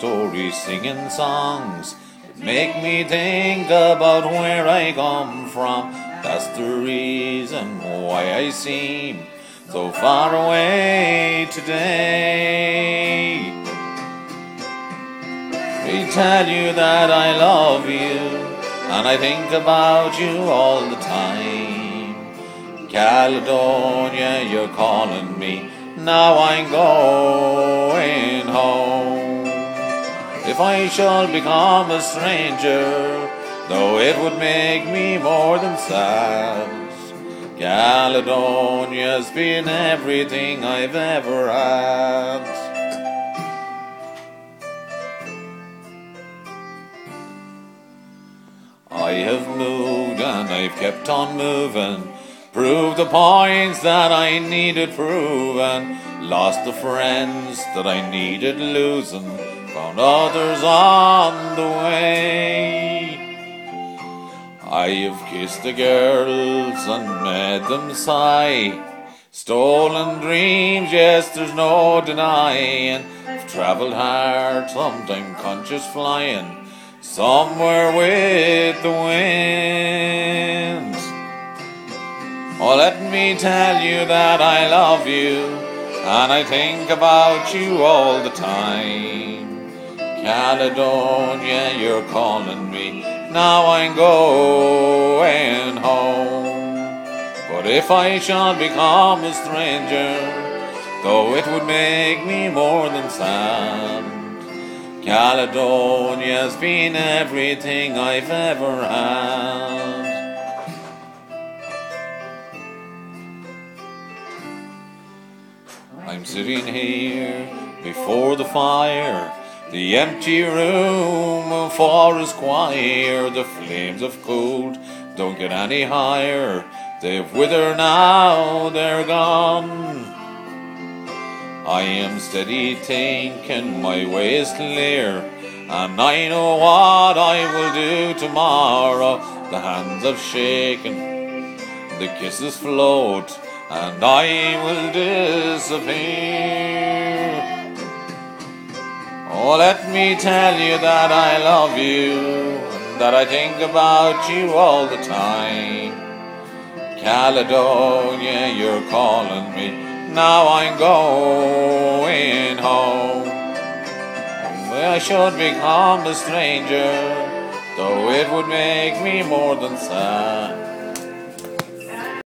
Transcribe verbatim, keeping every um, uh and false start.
stories, singing songs, make me think about where I come from. That's the reason why I seem so far away today. I tell you that I love you, and I think about you all the time. Caledonia, you're calling me, now I'm going home. If I shall become a stranger, though it would make me more than sad, Caledonia's been everything I've ever had. I have moved and I've kept on moving, proved the points that I needed proven, lost the friends that I needed losing, found others on the way. I have kissed the girls and made them sigh, stolen dreams, yes, there's no denying. I've travelled hard, sometime conscious flying, somewhere with the wind. Oh, let me tell you that I love you, and I think about you all the time. Caledonia, you're calling me, now I'm going home. But if I shall become a stranger, though it would make me more than sad, Caledonia's been everything I've ever had. I'm sitting here before the fire, the empty room of forest choir. The flames have cooled, don't get any higher, they've withered now, they're gone. I am steady thinking my way is clear, and I know what I will do tomorrow. The hands have shaken, the kisses float, and I will disappear. Oh, let me tell you that I love you, and that I think about you all the time. Caledonia, you're calling me, now I'm going home. I should become a stranger, though it would make me more than sad.